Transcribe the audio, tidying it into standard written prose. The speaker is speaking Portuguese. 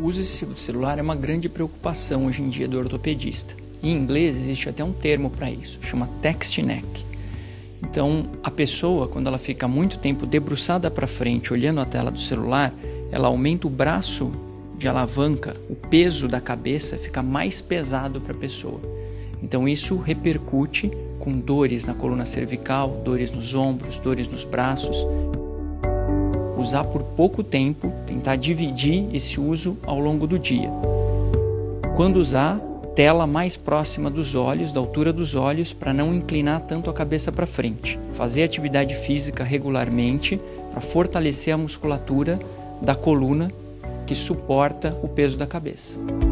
uso excessivo do celular é uma grande preocupação hoje em dia do ortopedista. Em inglês existe até um termo para isso, chama text neck. Então, a pessoa, quando ela fica muito tempo debruçada para frente, olhando a tela do celular, ela aumenta o braço de alavanca, o peso da cabeça fica mais pesado para a pessoa. Então, isso repercute com dores na coluna cervical, dores nos ombros, dores nos braços. Usar por pouco tempo, tentar dividir esse uso ao longo do dia. Quando usar, tela mais próxima dos olhos, da altura dos olhos, para não inclinar tanto a cabeça para frente. Fazer atividade física regularmente para fortalecer a musculatura da coluna que suporta o peso da cabeça.